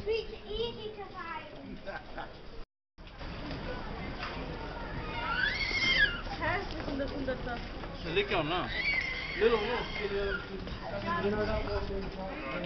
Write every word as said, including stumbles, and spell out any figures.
It's easy to find. Her seferinde fındakta. Silik on, no? Little, little.